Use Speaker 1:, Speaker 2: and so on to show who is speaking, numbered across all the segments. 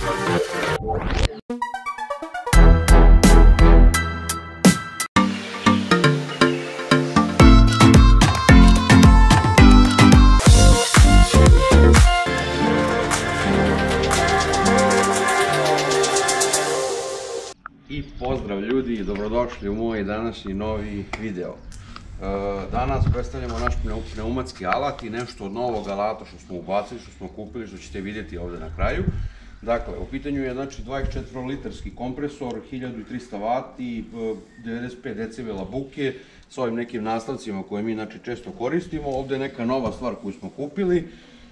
Speaker 1: I pozdrav ljudi, dobrodošli u moj današnji novi video. Danas predstavljamo naš pneumatski alat i nešto od novog alata što smo ubacili, što smo kupili, što ćete vidjeti ovdje na kraju. Dakle, u pitanju je 24 litarski kompresor, 1300 W, 95 decibela buke, s ovim nekim nastavcima koje mi često koristimo. Ovdje je neka nova stvar koju smo kupili.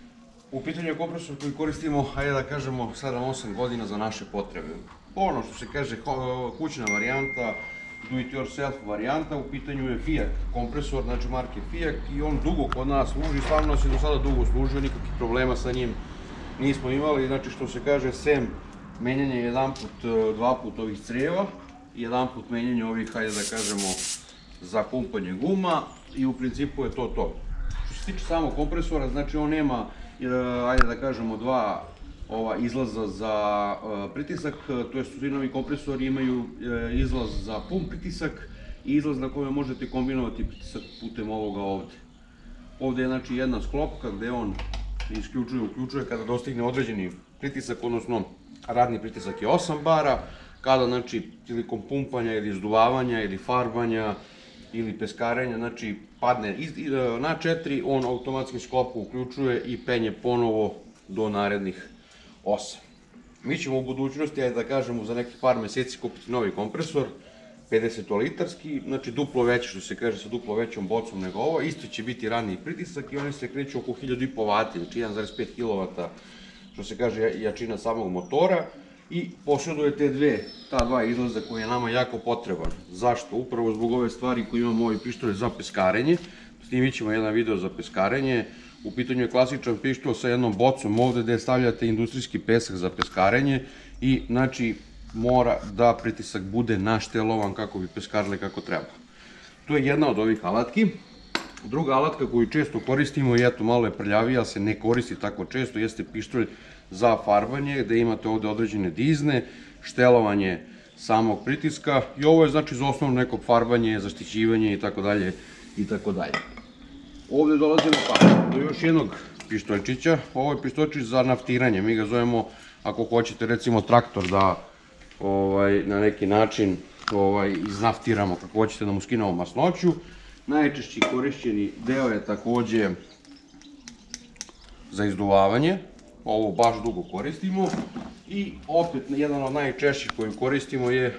Speaker 1: U pitanju je kompresor koji koristimo, hajde da kažemo, 7-8 godina za naše potrebe. Ono što se kaže kućna varijanta, do it yourself varijanta, u pitanju je Fiat kompresor, znači marke Fiat, i on dugo kod nas služi, stvarno se do sada dugo služio, nikakvih problema sa njim nismo imali. Znači što se kaže, sem menjanje jedan put, dva put ovih crijeva, jedan put menjanje ovih, hajde da kažemo, za pumpanje guma, i u principu je to to. Što se tiče samog kompresora, znači on nema, hajde da kažemo, dva izlaza za pritisak, to jest svi novi kompresori imaju izlaz za pun pritisak i izlaz na kojem možete kombinovati pritisak putem ovoga ovdje. Ovdje je znači jedna sklopka gdje on isključuje, uključuje kada dostigne određeni pritisak, odnosno radni pritisak je 8 bara, kada znači prilikom pumpanja ili izduvavanja ili farbanja ili peskarenja, znači padne na 4, on automatski sklopku uključuje i penje ponovo do narednih 8. Mi ćemo u budućnosti, da kažemo, za nekih par mjeseci kupiti novi kompresor, 50 litarski, znači duplo veći, što se kaže, sa duplo većom bocom nego ovo. Isto će biti radni pritisak i oni se kreću oko 1500 W, znači 1,5 kW, što se kaže, jačina samog motora, i posjeduje ta dva izlaza koji je nama jako potreban. Zašto? Upravo zbog ove stvari koje imamo ovaj pištolj za peskarenje. Snimit ćemo jedan video za peskarenje. U pitanju je klasičan pištolj sa jednom bocom ovdje gdje stavljate industrijski pesak za peskarenje i znači mora da pritisak bude naštelovan kako bi peskarili kako treba. To je jedna od ovih alatki. Druga alatka koju često koristimo, i eto malo je prljavija, ali se ne koristi tako često, jeste pištolj za farbanje gdje imate ovdje određene dizne, štelovanje samog pritiska, i ovo je znači za osnovno neko farbanje, zaštićivanje itd. Ovdje dolazimo do još jednog pištoljčića. Ovo je pištoljčić za naftiranje, mi ga zovemo, ako hoćete recimo traktor da na neki način iznaftiramo, kako hoćete da mu skinemo masnoću. Najčešći korišćeni deo je također za izduvavanje, ovo baš dugo koristimo, i opet jedan od najčešćih koji koristimo je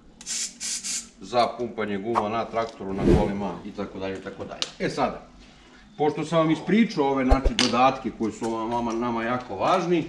Speaker 1: za pumpanje guma na traktoru, na kolima itd. E sada, pošto sam vam ispričao ove dodatke koji su nama jako važni,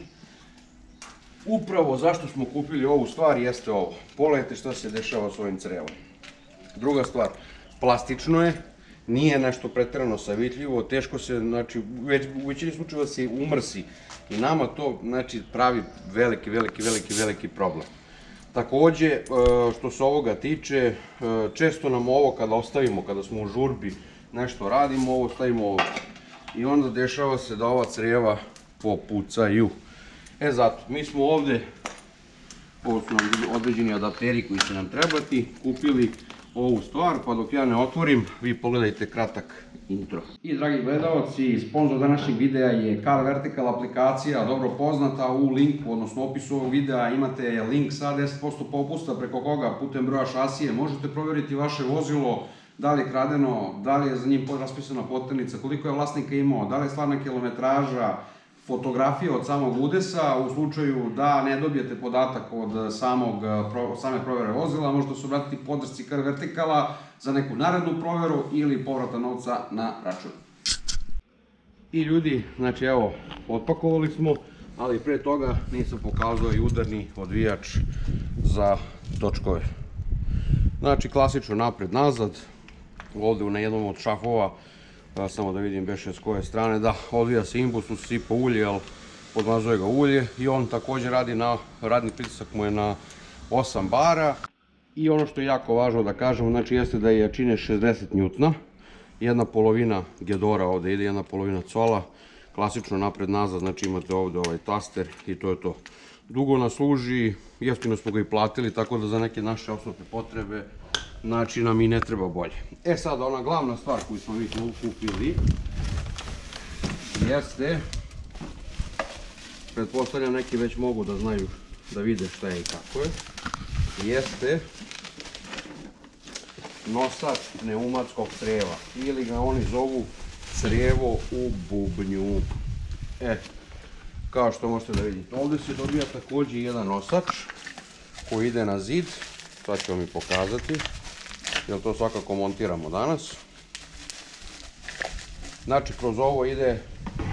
Speaker 1: upravo zašto smo kupili ovu stvar jeste ovo. Pogledajte šta se dešava s ovim crevom. Druga stvar, plastično je, nije nešto pretjerano savitljivo, teško se, znači u većini slučajeva se umrsi i nama to pravi veliki problem. Također, što se ovoga tiče, često nam ovo kada ostavimo, kada smo u žurbi, nešto radimo, ovo stavimo ovdje i onda dešava se da ova crijeva popucaju. Zato, mi smo ovdje, ovo su nam određeni adapteri koji će nam trebati, kupili ovu stvar, pa dok ja ne otvorim, vi pogledajte kratak intro. I dragi gledalci, sponsor današnjeg videa je Car Vertical aplikacija, dobro poznata. U linku, odnosno opisu ovog videa, imate link sa 10% popusta preko koga putem broja šasije možete provjeriti vaše vozilo, da li je kradeno, da li je za njim raspisana poternica, koliko je vlasnika imao, da li je stvarna kilometraža, fotografije od samog udesa. U slučaju da ne dobijete podatak od same provjere vozila, možete se obratiti podršci Car Verticala za neku narednu provjeru ili povrata novca na račun. I ljudi, znači evo, otpakovali smo, ali pre toga nisam pokazao i udarni odvijač za točkove. Znači klasično napred-nazad, ovdje na jednom od šafova, samo da vidim beše s koje strane, da, odvija se imbus, usipa ulje, ali podmazuje ga ulje, i on također radi radni pritisak mu je na 8 bara. I ono što je jako važno da kažemo, znači jeste da je jačine 60 N, jedna polovina gedora ovdje ide, jedna polovina cola, klasično napred-nazad, znači imate ovde ovaj taster i to je to. Dugo nas služi, jeftino smo ga i platili, tako da za neke naše osobne potrebe, znači nam i ne treba bolje. E sad, ona glavna stvar koju smo mi kupili jeste, pretpostavljam neki već mogu da znaju, da vide šta je i kako je, jeste nosač pneumatskog creva, ili ga oni zovu crevo u bubnju. Kao što možete da vidite, ovdje se dobija također jedan nosač koji ide na zid, sad ću vam i pokazati, jer to svakako montiramo danas. Znači, kroz ovo ide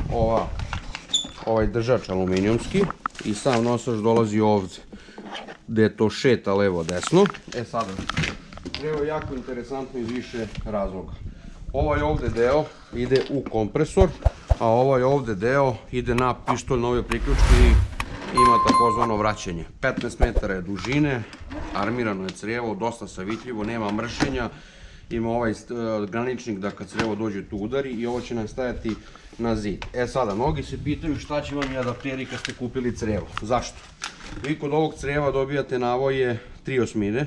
Speaker 1: ovaj držač aluminijumski i sam nosač dolazi ovdje, gdje to šeta levo-desno. Sada, treba je jako interesantno iz više razloga. Ovaj ovdje deo ide u kompresor, a ovaj ovdje deo ide na pištolj, na ove priključke i ima takozvano vraćanje. 15 metara je dužine, armirano je crevo, dosta savitljivo, nema mršenja, ima ovaj graničnik da kad crevo dođe tu udari i ovo će nam stajati na zid. Sada, mnogi se pitaju šta će vam i adapteri kad ste kupili crevo. Zašto? Vi kod ovog creva dobijate navoje 3/8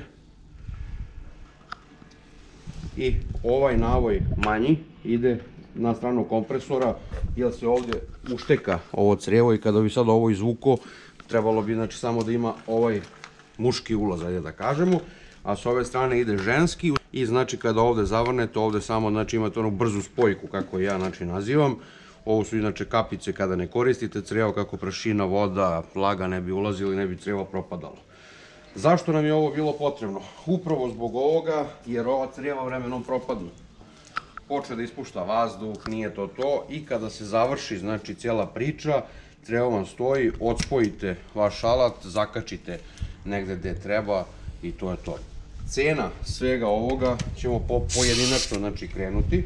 Speaker 1: i ovaj navoj manji ide na stranu kompresora, jer se ovdje ušteka ovo crevo i kada bi sad ovo izvuko, trebalo bi znači samo da ima ovaj muški ulaz, ajde da kažemo, a s ove strane ide ženski i znači kada ovdje zavrnete, ovdje samo znači imate onu brzu spojku kako ja znači nazivam. Ovo su inače kapice kada ne koristite crevo, kako prašina, voda, vlaga ne bi ulazila i ne bi crevo propadalo. Zašto nam je ovo bilo potrebno? Upravo zbog ovoga, jer ova creva vremenom propadnu. Počne da ispušta vazduh, nije to to, i kada se završi znači cijela priča, crevo vam stoji, odspojite vaš alat, zakačite negde gde treba i to je to. Cena svega ovoga ćemo pojedinačno znači krenuti,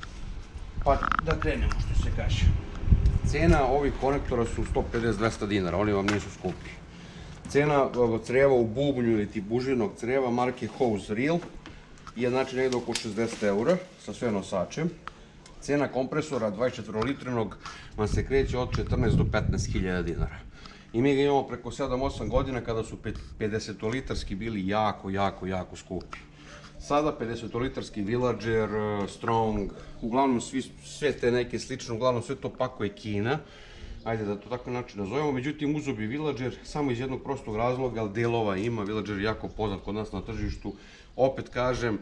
Speaker 1: pa da krenemo što se kaže. Cena ovih konektora su 150-200 dinara, oni vam nisu skupi. Cena creva u bubnju ili ti bužinog creva marke Hose Reel je znači negdje oko 60 eura sa sve nosačem. Cena kompresora 24-litrinog vam se kreće od 14 do 15.000 dinara. I mi ga imamo preko 7-8 godina kada su 50-litarski bili jako skupi. Sada 50-litarski Villager, Strong, uglavnom sve te neke slične, uglavnom sve to pakuje Kina. Ajde da to tako način nazovemo, međutim uzeo bi Villager samo iz jednog prostog razloga, ali delova ima, Villager je jako poznat kod nas na tržištu. Opet kažem,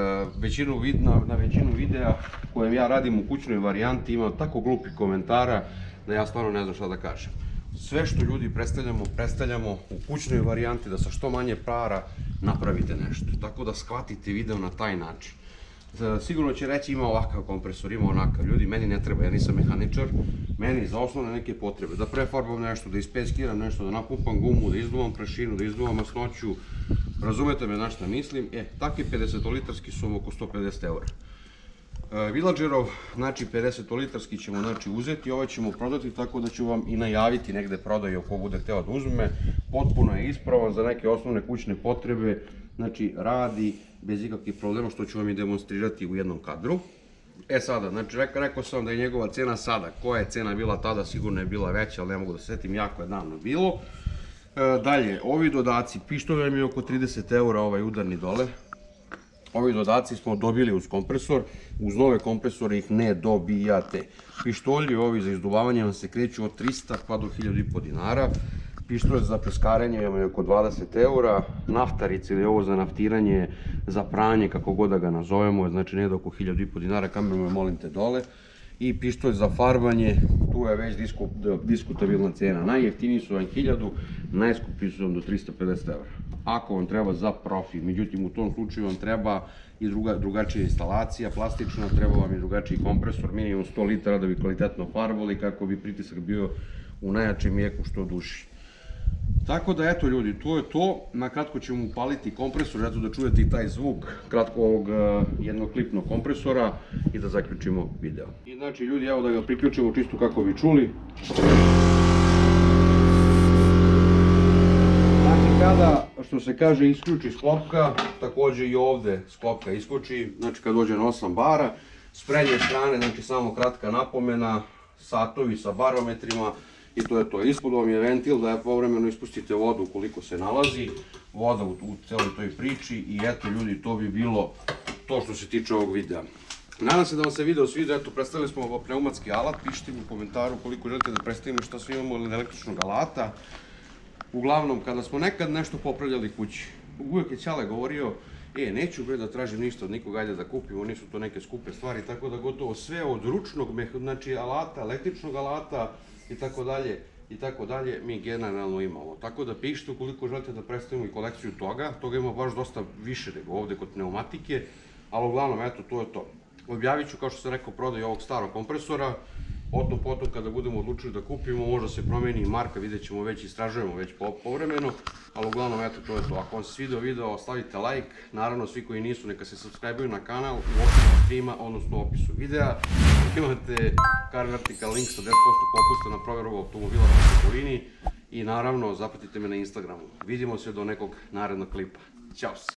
Speaker 1: na većinu videa kojem ja radim u kućnoj varijanti imam tako glupi komentara da ja stvarno ne znam šta da kažem. Sve što ljudi predstavljamo u kućnoj varijanti da sa što manje para napravite nešto, tako da shvatite video na taj način. Sigurno će reći ima ovakav kompresor, ima onakav. Ljudi, meni ne treba, ja nisam mehaničar, meni za osnovne neke potrebe, da prefarbam nešto, da ispeskiram nešto, da napumpam gumu, da izduvam prašinu, da izduvam masnoću, razumete me na šta mislim, takvi 50-litarski su oko 150 eura. Villagerov, znači 50-litarski ćemo uzeti, ovaj ćemo prodati tako da ću vam i najaviti negde prodaju ako bude hteo da uzme, potpuno je ispravan za neke osnovne kućne potrebe, znači radi bez ikakvih problema što ću vam i demonstrirati u jednom kadru. Sada, znači rekao sam da je njegova cena sada, koja je cena bila tada, sigurno je bila veća, ali ne mogu da se setim, jako je davno bilo. Dalje, ovi dodaci, pištolj mi je oko 30 eura ovaj udarni dole. Ovi dodaci smo dobili uz kompresor, uz nove kompresore ih ne dobijate. Pištolji ovi za izduvavanje vam se kreću od 300 pa do 1500 dinara. Pištolj za preskarenje je oko 20 eura, naftarice ili ovo za naftiranje, za pranje, kako god da ga nazovemo, znači negdje oko 1500 dinara, kameru me molim te dole. I pištolj za farbanje, tu je već diskutabilna cena. Najjeftiniji su vam 1000, najskuplji su vam do 350 eura. Ako vam treba za profi, međutim u tom slučaju vam treba i drugačija instalacija plastična, treba vam i drugačiji kompresor, minimum 100 litara da bi kvalitetno farbali kako bi pritisak bio u najjačem jeku što duži. Tako da eto ljudi, to je to, na kratko ćemo upaliti kompresor, eto da čujete i taj zvuk kratko ovog jednoklipnog kompresora i da zaključimo video. I znači ljudi, evo da ga priključimo čisto kako bi čuli. Znači kada, što se kaže, isključi sklopka, također i ovdje sklopka isključi, znači kad dođe na 8 bara. S prednje strane, znači samo kratka napomena, satovi sa barometrima i to je to. Ispod vam je ventil da povremeno ispustite vodu ukoliko se nalazi, voda u celoj toj priči i eto ljudi, to bi bilo to što se tiče ovog videa. Nadam se da vam se video sviđa, eto predstavili smo ovo pneumatski alat, pišite mi u komentaru koliko želite da predstavimo šta sve imamo od električnog alata. Uglavnom, kada smo nekad nešto popravljali kući, uvijek je Ćale govorio neću da tražim ništa od nikoga, ajde da kupimo, nisu to neke skupe stvari, tako da gotovo sve od ručnog, znači alata, električnog alata i tako dalje, mi generalno imamo. Tako da pišite ukoliko želite da predstavimo i kolekciju toga, toga ima baš dosta više nego ovde kod pneumatike, ali uglavnom, eto, to je to. Objavit ću, kao što sam rekao, prodaju ovog starog kompresora, potom kada budemo odlučili da kupimo, možda se promeni i marka, vidjet ćemo već, istražujemo već povremeno, ali uglavnom, eto, to je to. Ako vam se svidio video, stavite like, naravno, svi koji nisu, neka se subscribe-uju na kanal, u opisu streama, odnosno u opisu videa. Imate Car Vertical link sa 10% popusta na proveru automobila u okolini i naravno, zapratite me na Instagramu. Vidimo se do nekog narednog klipa. Ćao se!